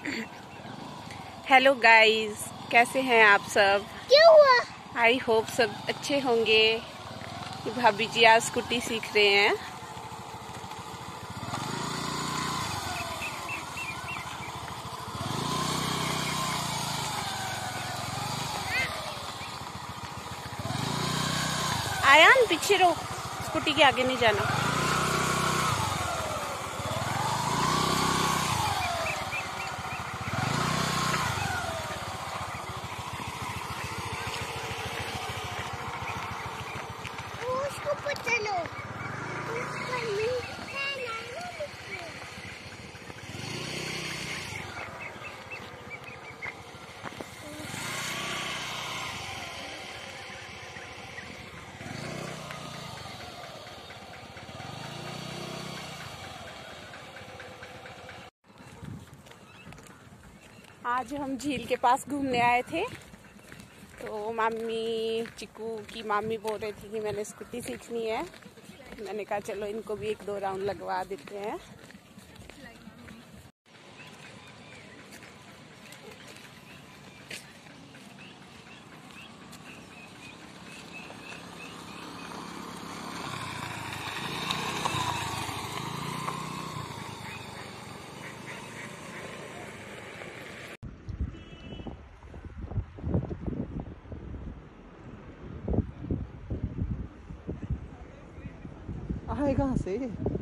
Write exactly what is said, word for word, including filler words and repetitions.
Hello guys, कैसे हैं आप सब? क्या हुआ? आई होप सब अच्छे होंगे। भाभी जी आज स्कूटी सीख रहे हैं। आयान पीछे रहो, स्कूटी के आगे नहीं जाना। उसको पता लो। आज हम झील के पास घूमने आए थे, तो मामी चिकू की मामी बोल रही थी कि मैंने स्कूटी सीखनी है। मैंने कहा चलो इनको भी एक दो राउंड लगवा देते हैं। आए कहाँ से?